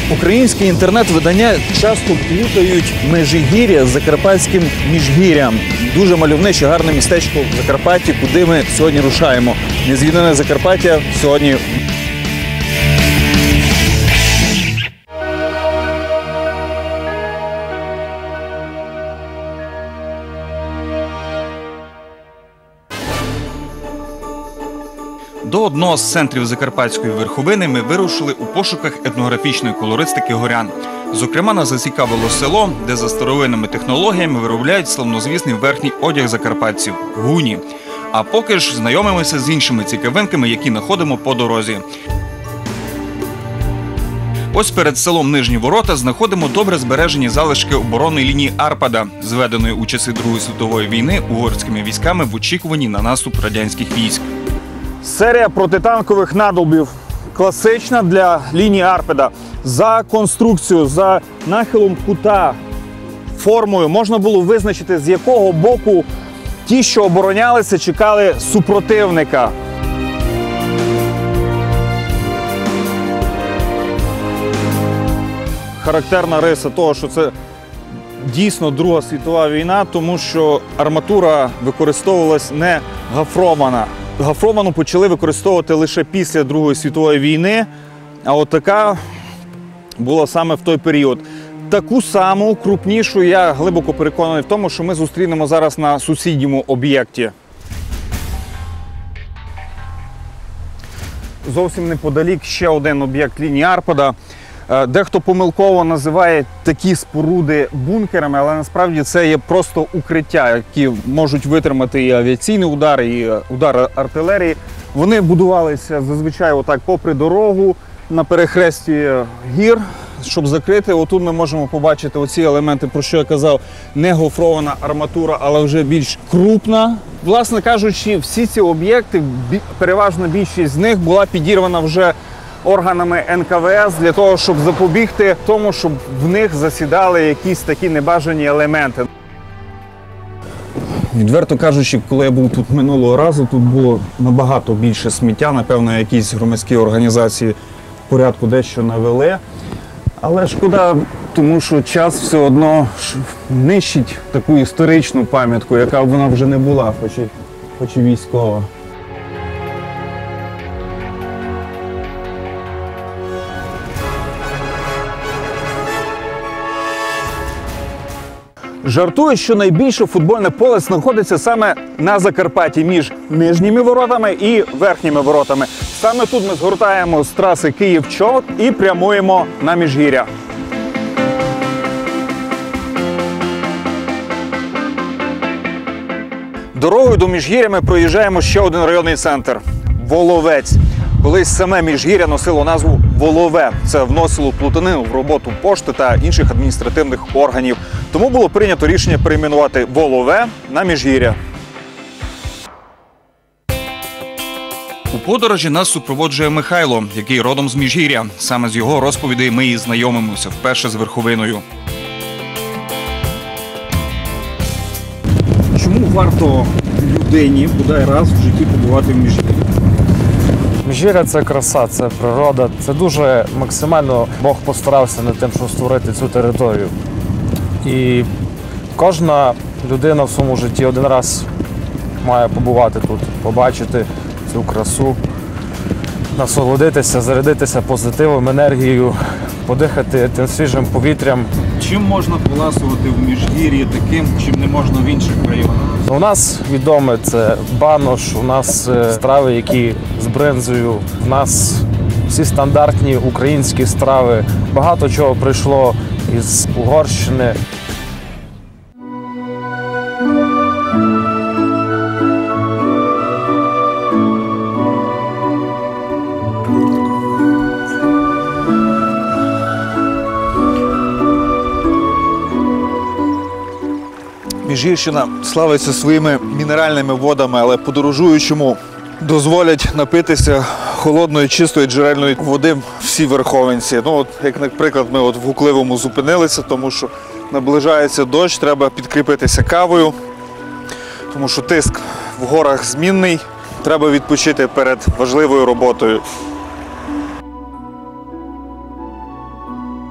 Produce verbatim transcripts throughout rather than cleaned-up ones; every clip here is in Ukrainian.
Українські інтернет-видання часто плутають Межигір'я з Закарпатським Міжгір'ям. Дуже мальовниче, гарне містечко в Закарпатті, куди ми сьогодні рушаємо. Незвідане Закарпаття сьогодні. До одного з центрів Закарпатської верховини ми вирушили у пошуках етнографічної колористики горян. Зокрема, нас зацікавило село, де за старовинними технологіями виробляють славнозвісний верхній одяг закарпатців – гуні. А поки ж знайомимося з іншими цікавинками, які знаходимо по дорозі. Ось перед селом Нижні Ворота знаходимо добре збережені залишки оборонної лінії Арпада, зведеної у часи Другої світової війни угорськими військами в очікуванні на наступ радянських військ. Серія протитанкових надолбів. Класична для лінії Арпада. За конструкцією, за нахилом кута, формою можна було визначити, з якого боку ті, що оборонялися, чекали супротивника. Характерна риса того, що це дійсно Друга світова війна, тому що арматура використовувалась не гофрована. Гофровану почали використовувати лише після Другої світової війни, а от така була саме в той період. Таку саму, крупнішу, я глибоко переконаний в тому, що ми зустрінемо зараз на сусідньому об'єкті. Зовсім неподалік ще один об'єкт лінії Арпада. Дехто помилково називає такі споруди бункерами, але насправді це є просто укриття, які можуть витримати і авіаційний удар, і удар артилерії. Вони будувалися зазвичай отак попри дорогу, на перехресті гір, щоб закрити. Отут ми можемо побачити оці елементи, про що я казав, не гофрована арматура, але вже більш крупна. Власне кажучи, всі ці об'єкти, переважна більшість з них була підірвана вже органами ен ка ве ес для того, щоб запобігти тому, щоб в них засідали якісь такі небажані елементи. Відверто кажучи, коли я був тут минулого разу, тут було набагато більше сміття. Напевно, якісь громадські організації порядку дещо навели. Але шкода, тому що час все одно нищить таку історичну пам'ятку, яка вона вже не була, хоч і, хоч і військова. Жартують, що найбільше футбольне поле знаходиться саме на Закарпатті, між Нижніми Воротами і Верхніми Воротами. Саме тут ми згортаємо з траси Київ-Чоп і прямуємо на Міжгір'я. Дорогою до Міжгір'я ми проїжджаємо ще один районний центр – Воловець. Колись саме Міжгір'я носило назву Волове. Це вносило плутанину в роботу пошти та інших адміністративних органів. Тому було прийнято рішення перейменувати Волове на Міжгір'я. У подорожі нас супроводжує Михайло, який родом з Міжгір'я. Саме з його розповідей ми і знайомимося вперше з верховиною. Чому варто людині бодай раз в житті побувати в Міжгір'ї? Міжгір'я – це краса, це природа. Це дуже максимально Бог постарався над тим, щоб створити цю територію. І кожна людина в своєму житті один раз має побувати тут, побачити цю красу, насолодитися, зарядитися позитивом, енергією, подихати тим свіжим повітрям. Чим можна поласувати в Міжгір'ї таким, чим не можна в інших районах? У нас відоме це банош, у нас страви, які з бринзою, у нас всі стандартні українські страви. Багато чого прийшло із Угорщини. Міжгірщина славиться своїми мінеральними водами, але подорожуючому дозволять напитися холодної, чистої джерельної води всі верховинці. Ну, от, як, наприклад, ми от в Гукливому зупинилися, тому що наближається дощ, треба підкріпитися кавою, тому що тиск в горах змінний, треба відпочити перед важливою роботою.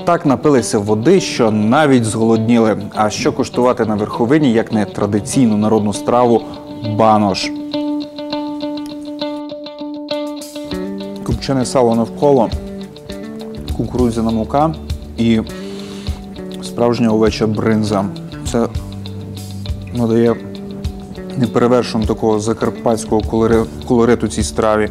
так напилися води, що навіть зголодніли. А що куштувати на верховині, як не традиційну народну страву банош. Копчене сало навколо, кукурудзяна мука і справжня овеча бринза. Це надає неперевершеного такого закарпатського колориту цій страві.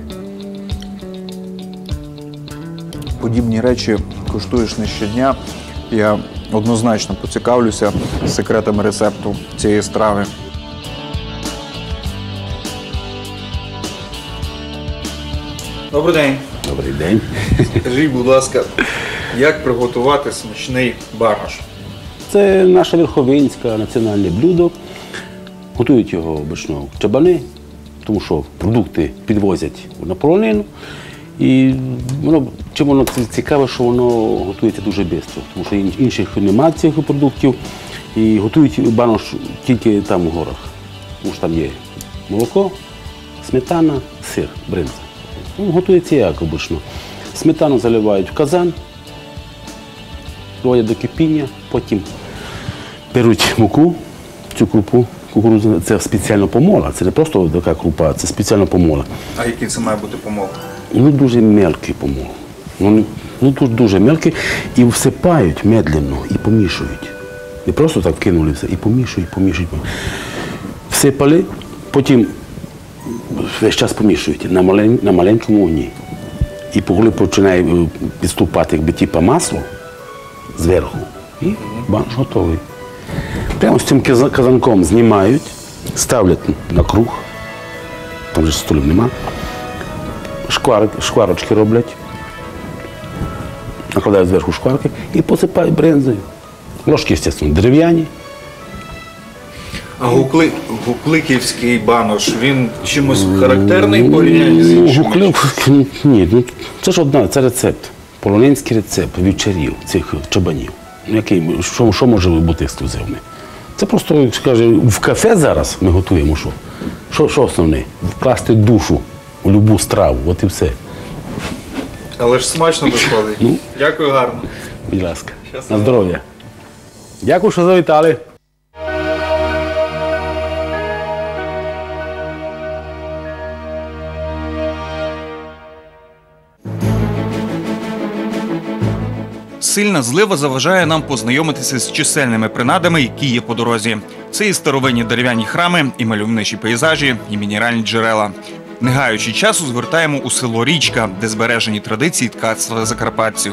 Подібні речі куштуєш не щодня. Я однозначно поцікавлюся секретами рецепту цієї страви. Добрий день. Добрий день. Скажіть, будь ласка, як приготувати смачний банош? Це наше верховинське національне блюдо. Готують його обично чабани, тому що продукти підвозять на полонину. І воно, чим воно цікаве, що воно готується дуже швидко, тому що інших немає цих продуктів. І готують банош тільки там у горах. Тому що там є молоко, сметана, сир, бринза. Ну, готується як обично. Сметану заливають в казан, доводять до кипіння, потім беруть муку, цю крупу кукурудзяну, це спеціально помола, це не просто така крупа, це спеціально помола. А який це має бути помол? Ну, дуже мелкий помол. Ну, ну тут дуже мелкий і всипають медленно і помішують. Не просто так кинули все, і помішують, помішують. Всипали, потім весь час помішують на, малень, на маленькому вогні. І коли починає підступати якби, типу масло зверху, і банош готовий. Прямо з цим казанком знімають, ставлять на круг, там же столів нема, шквар, шкварочки роблять, накладають зверху шкварки і посипають бринзою. Ложки, звісно, дерев'яні. А гукли... гукликівський банош, він чимось характерний в порівнянні з іншими? Гуклик, ні, ну, це ж одна, це рецепт. Полонинський рецепт вівчарів, цих чабанів. Який, що, що може бути ексклюзивне? Це просто, як скаже, в кафе зараз ми готуємо що? Що, що основне? Вкласти душу у любу страву, от і все. Але ж смачно виходить. Ну. Дякую гарно. Будь ласка, на здоров'я. Дякую, що завітали. Сильна злива заважає нам познайомитися з чисельними принадами, які є по дорозі. Це і старовинні дерев'яні храми, і мальовничі пейзажі, і мінеральні джерела. Не гаючи часу, звертаємо у село Річка, де збережені традиції ткацтва закарпатців.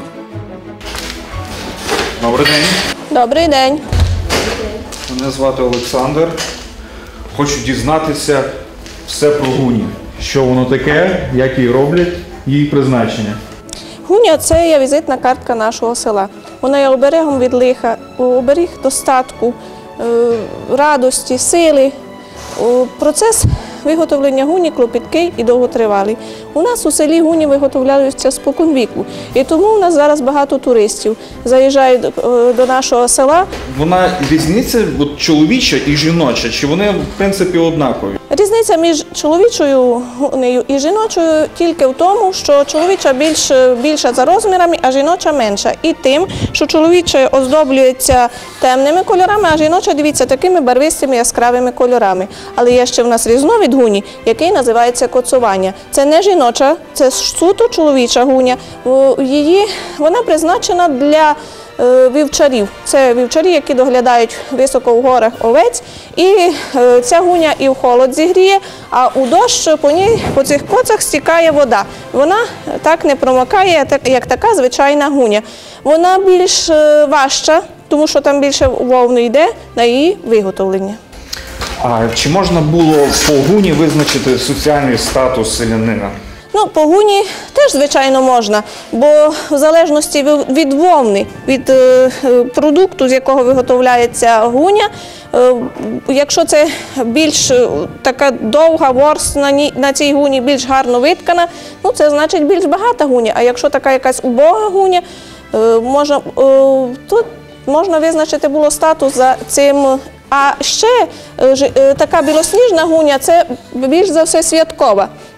Добрий день. Добрий день. Мене звати Олександр. Хочу дізнатися все про гуні. Що воно таке, як її роблять, її призначення. Гуня – це є візитна картка нашого села. Вона є оберегом від лиха, оберіг достатку, радості, сили. Процес виготовлення гуні клопіткий і довготривалий. У нас у селі гуні виготовляються споконвіку, і тому у нас зараз багато туристів заїжджають до нашого села. Вона різниця от, чоловіча і жіноча, чи вони, в принципі, однакові? Різниця між чоловічою гунею і жіночою тільки в тому, що чоловіча більш, більша за розмірами, а жіноча менша. І тим, що чоловіча оздоблюється темними кольорами, а жіноча, дивіться, такими барвистими яскравими кольорами. Але є ще в нас різновид гуні, який називається коцування. Це не жіноча, це суто чоловіча гуня. Її, вона призначена для вівчарів. Це вівчарі, які доглядають високо в горах овець. І ця гуня і в холод зігріє, а у дощ по ній, по цих коцах стікає вода. Вона так не промокає, як така звичайна гуня. Вона більш важча, тому що там більше вовни йде на її виготовлення. А чи можна було по гуні визначити соціальний статус селянина? Ну, по гуні теж, звичайно, можна, бо в залежності від вовни, від е, продукту, з якого виготовляється гуня, е, якщо це більш е, така довга ворс на, ні, на цій гуні, більш гарно виткана, ну, це значить більш багата гуня. А якщо така якась убога гуня, е, можна, е, тут можна визначити було статус за цим. А ще е, така білосніжна гуня – це більш за все святкова.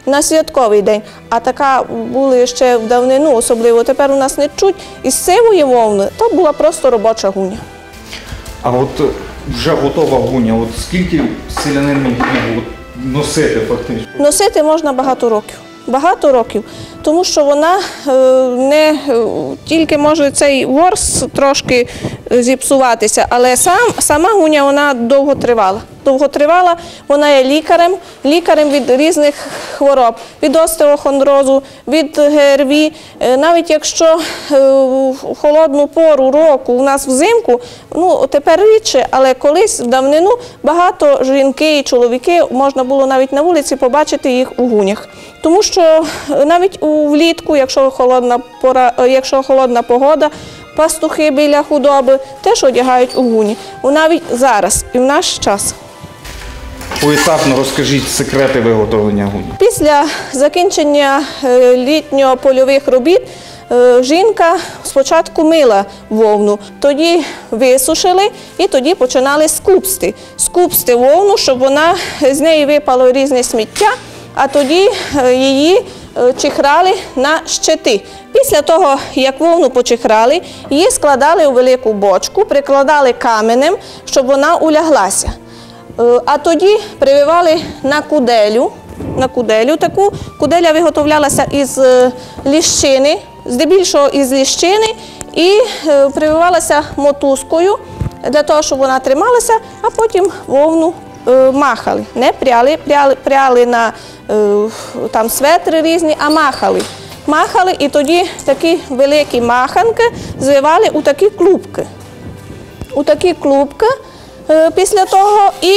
на святковий день. А така були ще в давнину, особливо тепер у нас не чуть, із сивої вовни, то була просто робоча гуня. А от вже готова гуня, от скільки селянин міг носити фактично? Носити можна багато років. Багато років, тому що вона е, не е, тільки може цей ворс трошки зіпсуватися, але сам, сама гуня вона довго тривала. Довго тривала, вона є лікарем, лікарем від різних хвороб, від остеохондрозу, від ГРВІ. Е, навіть якщо е, в холодну пору року у нас взимку, ну тепер рідше, але колись в давнину багато жінки і чоловіки можна було навіть на вулиці побачити їх у гунях. Тому що навіть влітку, якщо холодна пора, якщо холодна погода, пастухи біля худоби теж одягають у гуні. Навіть зараз і в наш час. Поетапно розкажіть секрети виготовлення гуні. Після закінчення літньо-польових робіт жінка спочатку мила вовну, тоді висушили і тоді починали скупсти. Скупсти вовну, щоб вона, з неї випало різне сміття, а тоді її чихрали на щити. Після того, як вовну почихрали, її складали у велику бочку, прикладали каменем, щоб вона уляглася. А тоді прививали на куделю, на куделю таку. Куделя виготовлялася із ліщини, здебільшого із ліщини, і прививалася мотузкою для того, щоб вона трималася, а потім вовну махали. Не пряли, пряли, пряли на там светри різні, а махали. Махали, і тоді такі великі маханки звивали у такі клубки. У такі клубки після того, і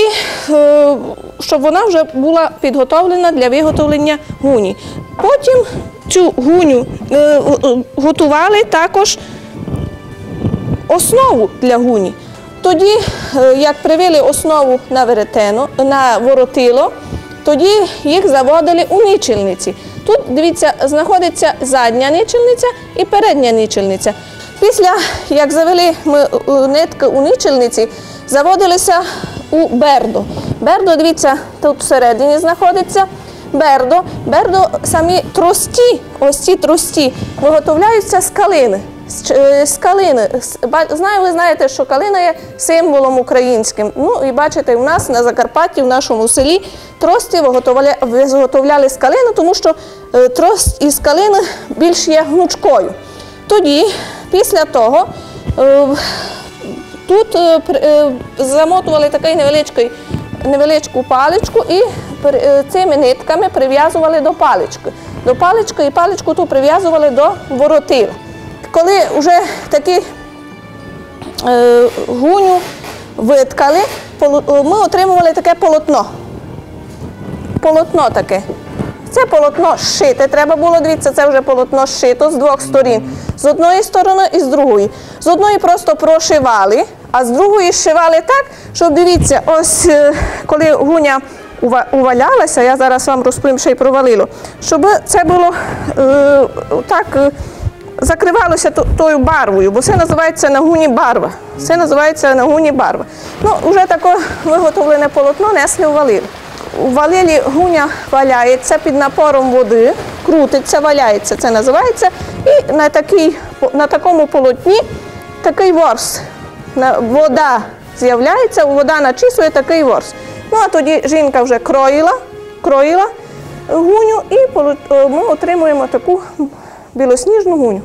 щоб вона вже була підготовлена для виготовлення гуні. Потім цю гуню готували також основу для гуні. Тоді, як привили основу на веретено, на воротило, тоді їх заводили у нічільниці. Тут, дивіться, знаходиться задня нічільниця і передня нічільниця. Після, як завели ми нитки у нічільниці, заводилися у бердо. Бердо, дивіться, тут всередині знаходиться бердо. Бердо, самі трості, ось ці трості, виготовляються з калини. З калини. Знаю, ви знаєте, що калина є символом українським. Ну і бачите, у нас на Закарпатті, в нашому селі, трості виготовляли з калини, тому що трость із калини більш є гнучкою. Тоді, після того, тут замотували таку невеличку паличку і цими нитками прив'язували до палички. До палички і паличку ту прив'язували до воротила. Коли вже такі е, гуню виткали, ми отримували таке полотно. Полотно таке. Це полотно зшите. Треба було, дивіться, це вже полотно зшито з двох сторін. З одної сторони і з другої. З одної просто прошивали, а з другої зшивали так, щоб, дивіться, ось коли гуня увалялася, я зараз вам розповім, ще й провалило, щоб це було е, так, закривалося тою барвою, бо це називається на гуні барва. Це називається на гуні барва. Ну, вже таке виготовлене полотно несли у валилі. У валилі гуня валяється під напором води, крутиться, валяється, це називається. І на, такій, на такому полотні такий ворс. Вода з'являється, вода начісує такий ворс. Ну, а тоді жінка вже кроїла, кроїла гуню, і ми отримуємо таку білосніжну гуню.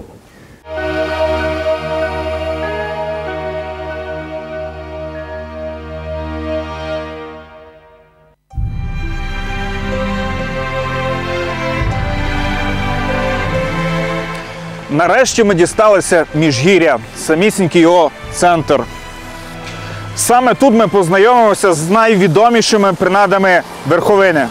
Нарешті ми дісталися Міжгір'я, самісінький його центр. Саме тут ми познайомимося з найвідомішими принадами верховини.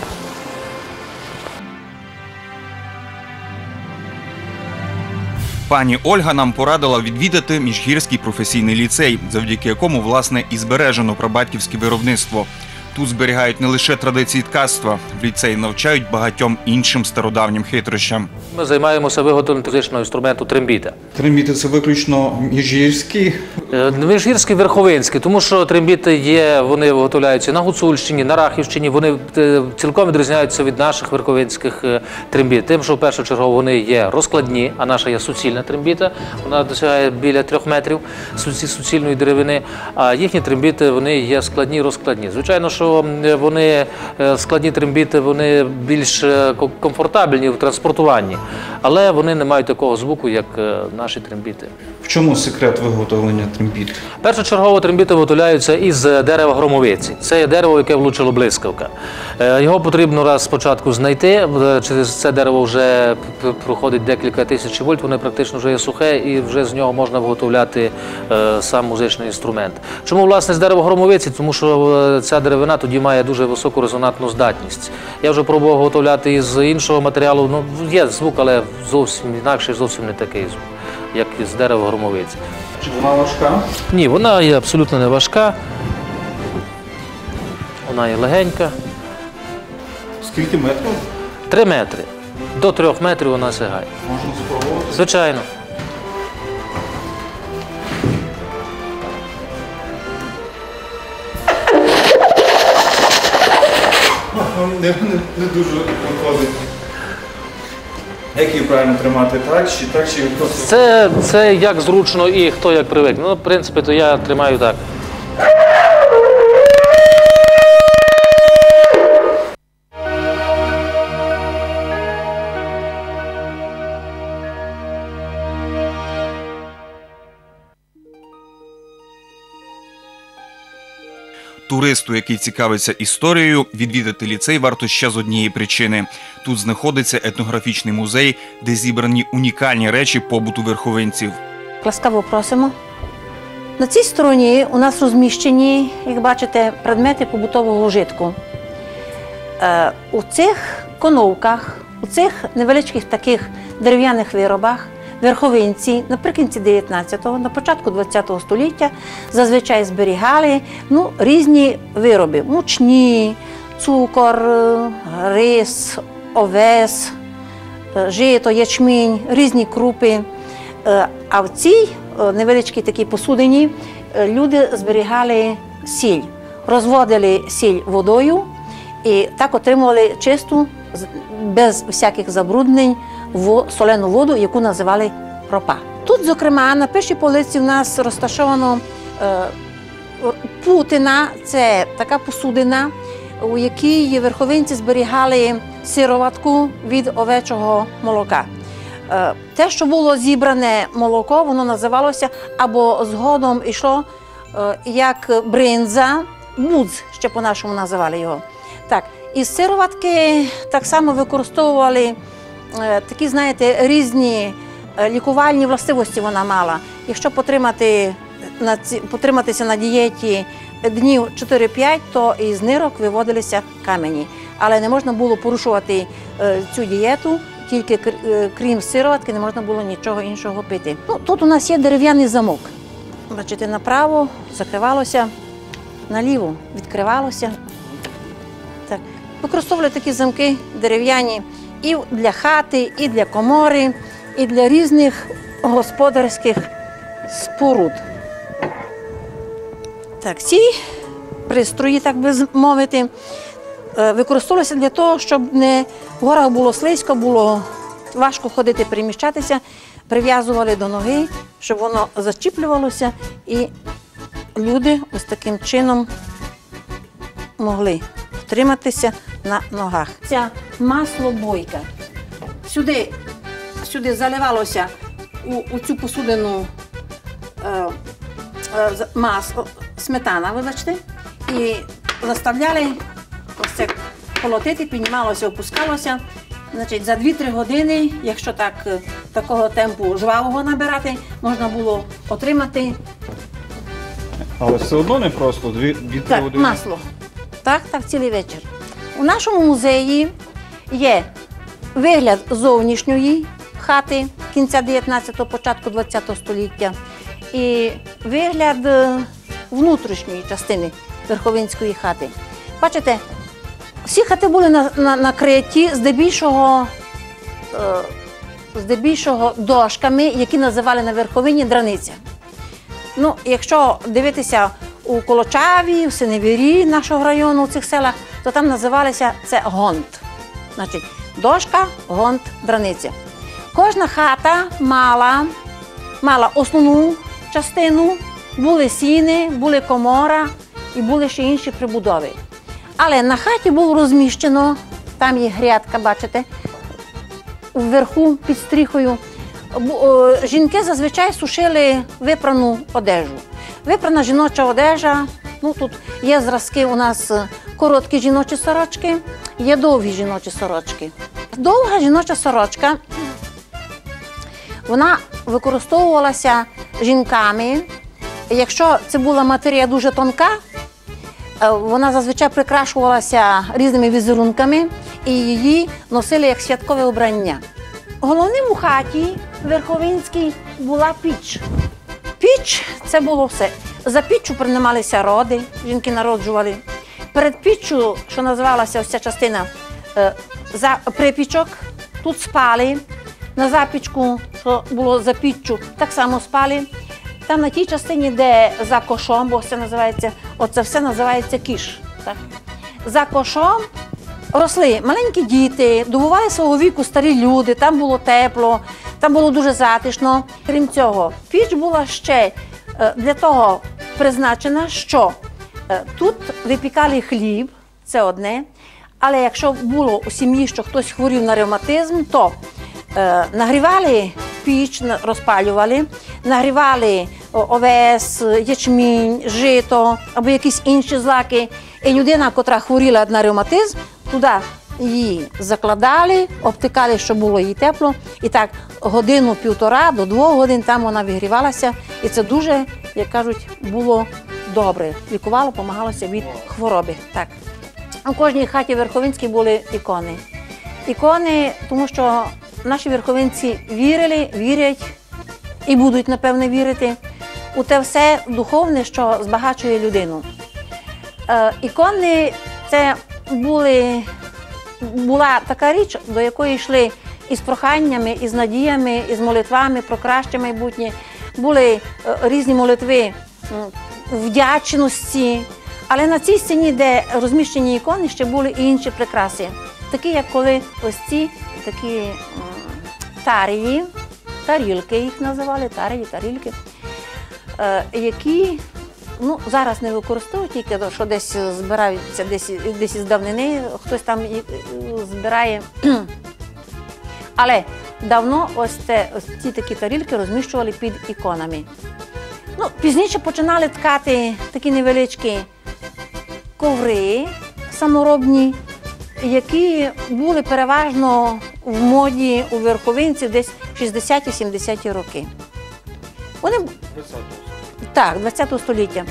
Пані Ольга нам порадила відвідати Міжгірський професійний ліцей, завдяки якому, власне, і збережено прабатьківське виробництво. Тут зберігають не лише традиції ткацтва, в ліцеї навчають багатьом іншим стародавнім хитрощам. Ми займаємося виготовленням технічного інструменту трембіта. Трембіти – це виключно міжгірські. Е, Міжгірський, Верховинський, тому що трембіти є, вони виготовляються на Гуцульщині, на Рахівщині, вони е, цілком відрізняються від наших верховинських е, трембіт. Тим, що в першу чергу вони є розкладні, а наша є суцільна трембіта, вона досягає біля трьох метрів суці- суцільної деревини, а їхні трембіти, вони є складні, розкладні. Звичайно, що е, вони, е, складні трембіти, вони більш е, ко- комфортабельні в транспортуванні, але вони не мають такого звуку, як е, наші трембіти. В чому секрет виготовлення трембіт? Першочергово трембіти виготовляються із дерева громовиці. Це є дерево, яке влучило блискавка. Е, Його потрібно раз спочатку знайти. е, Через це дерево вже п- проходить декілька тисяч вольт, воно практично вже є сухе, і вже з нього можна виготовляти е, сам музичний інструмент. Чому, власне, з дерева громовиці? Тому що е, ця деревина тоді має дуже високу резонантну здатність. Я вже пробував виготовляти із іншого матеріалу. Ну, є звук, але зовсім інакший, зовсім не такий звук, як із дерева громовиці. Чи вона важка? Ні, вона є абсолютно не важка. Вона є легенька. Скільки метрів? Три метри. До трьох метрів вона сягає. Можна спробувати. Звичайно. Не, не, не дуже виходить. Як її правильно тримати? Так чи так, чи просто? Це, це як зручно і хто як привик. Ну, в принципі, то я тримаю так. Туристу, який цікавиться історією, відвідати ліцей варто ще з однієї причини. Тут знаходиться етнографічний музей, де зібрані унікальні речі побуту верховинців. Ласкаво просимо. На цій стороні у нас розміщені, як бачите, предмети побутового вжитку. Е, У цих коновках, у цих невеличких таких дерев'яних виробах верховинці наприкінці дев'ятнадцятого, на початку двадцятого століття зазвичай зберігали ну, різні вироби – мучні, цукор, е, рис, овес, е, жито, ячмінь, різні крупи. Е, А в цій е, невеличкій такій посудині е, люди зберігали сіль, розводили сіль водою і так отримували чисту, з- без всяких забруднень, во- солену воду, яку називали ропа. Тут, зокрема, на першій полиці в нас розташовано е, путина, це така посудина, у якій верховинці зберігали сироватку від овечого молока. Е, Те, що було зібране молоко, воно називалося або згодом йшло е, як бринза, будз, ще по-нашому називали його. Так, із сироватки так само використовували е, такі, знаєте, різні е, лікувальні властивості вона мала. Якщо потримати, на ці, потриматися на дієті днів чотири-п'ять, то із нирок виводилися камені. Але не можна було порушувати е, цю дієту, тільки кр- е, крім сироватки не можна було нічого іншого пити. Ну, тут у нас є дерев'яний замок. Бачите, направо закривалося, наліво відкривалося. Так. Використовували такі замки дерев'яні і для хати, і для комори, і для різних господарських споруд. Так, ці пристрої, так би мовити, е, використовувалися для того, щоб не в горах було слизько, було важко ходити, переміщатися, прив'язували до ноги, щоб воно зачіплювалося, і люди ось таким чином могли втриматися на ногах. Ця маслобойка. Сюди, сюди заливалося у, у цю посудину е, е, з- масло, сметана, вибачте, і заставляли ось це колотити, піднімалося, опускалося. Значить, за дві-три години, якщо так, е, такого темпу жвавого набирати, можна було отримати Але все одно не просто дві, дві три так, години. масло. Так, так, цілий вечір. У нашому музеї є вигляд зовнішньої хати кінця дев'ятнадцятого, початку двадцятого століття і вигляд е, внутрішньої частини Верховинської хати. Бачите, всі хати були на, на, накриті здебільшого, е, здебільшого дошками, які називали на верховині драниця. Ну, якщо дивитися у Колочаві, в Синевірі нашого району, у цих селах, то там називалися це гонт. Значить, дошка, гонт, драниця. Кожна хата мала, мала основну частину, були сіни, були комора і були ще інші прибудови. Але на хаті було розміщено, там є грядка, бачите, вверху під стріхою. Жінки зазвичай сушили випрану одежу. Випрана жіноча одежа, ну тут є зразки у нас короткі жіночі сорочки, є довгі жіночі сорочки. Довга жіноча сорочка, вона використовувалася жінками. Якщо це була матерія дуже тонка, вона зазвичай прикрашувалася різними візерунками і її носили як святкове обрання. Головним у хаті верховинській була піч. Піч – це було все. За піччю приймалися роди, жінки народжували. Перед піччю, що називалася ось ця частина, за припічок, тут спали. На запічку, що було за піччю, так само спали. Там на тій частині, де за кошом, бо це називається, оце все називається кіш. Так? За кошом росли маленькі діти, добували свого віку старі люди, там було тепло, там було дуже затишно. Крім цього, піч була ще для того призначена, що тут випікали хліб, це одне, але якщо було у сім'ї, що хтось хворів на ревматизм, то е, нагрівали піч, розпалювали, нагрівали овес, ячмінь, жито або якісь інші злаки. І людина, котра хворіла на ревматизм, туди її закладали, обтикали, щоб було їй тепло. І так годину-півтора до двох годин там вона вигрівалася. І це дуже, як кажуть, було добре. Лікувало, допомагалося від хвороби. Так. У кожній хаті верховинській були ікони. Ікони, тому що наші верховинці вірили, вірять і будуть, напевне, вірити у те все духовне, що збагачує людину. Е, ікони – це були, була така річ, до якої йшли із проханнями, із надіями, із молитвами про краще майбутнє. Були е, різні молитви е, вдячності, але на цій стіні, де розміщені ікони, ще були і інші прикраси. Такі, як коли ось ці такі е, тарії, тарілки їх називали, тарії, тарілки, е, які ну, зараз не використовують, тільки що десь збираються, десь, десь із давнини, хтось там збирає. Але давно ось, це, ось ці такі тарілки розміщували під іконами. Ну, пізніше починали ткати такі невеличкі коври саморобні, які були переважно в моді у верховинці десь шістдесяті-сімдесяті роки. Вони... Так, ХХ століття.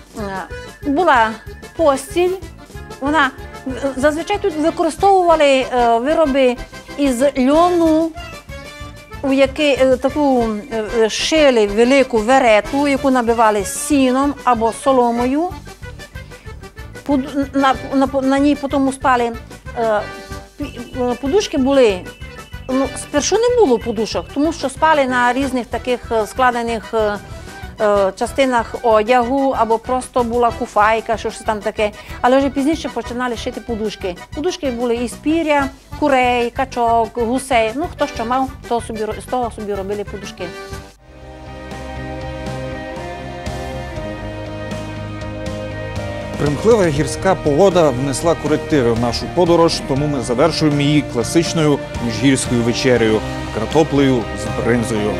Була постіль, вона, зазвичай тут використовували вироби із льону, у який таку шили велику верету, яку набивали сіном або соломою. На, на, на ній потім спали. Подушки були, ну, спершу не було подушок, тому що спали на різних таких складених частинах одягу, або просто була куфайка, щось там таке. Але вже пізніше починали шити подушки. Подушки були із пір'я, курей, качок, гусей. Ну, хто що мав, то собі, з того собі робили подушки. Примхлива гірська погода внесла корективи в нашу подорож, тому ми завершуємо її класичною міжгірською вечерею – картоплею з бринзою.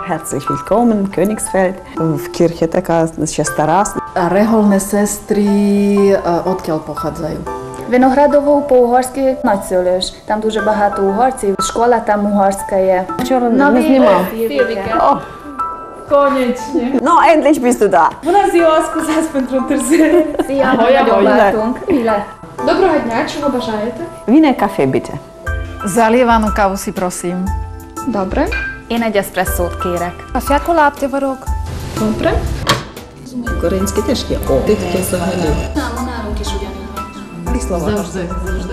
Herzlich willkommen, Königsfeld. В Kirche така ще стара. Reholné sestry, odkiaľ pochádzajú? Виноградово по-угорськи націлюєш. Там дуже багато угорців. Школа там угорська є. Вчора не знімав. О, Konečne. no, endlich bist du da. Bună ziua, scuzați pentru întârziere. Szia, Ahoy, nagyon ahoy. vártunk. Mile? Доброго дня, чого бажаєте? Wiener Kaffee, bitte. Залівану каву сі просим. Добре. Én egy eszpresszót kérek. Кафяку лапті варок. Добре. Коринський теж є. О, ти таке взагалі. Nálunk is ugyanígy van. Завжди, завжди.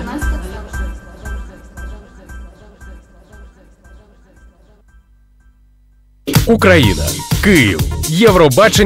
Україна, Київ, Євробачення.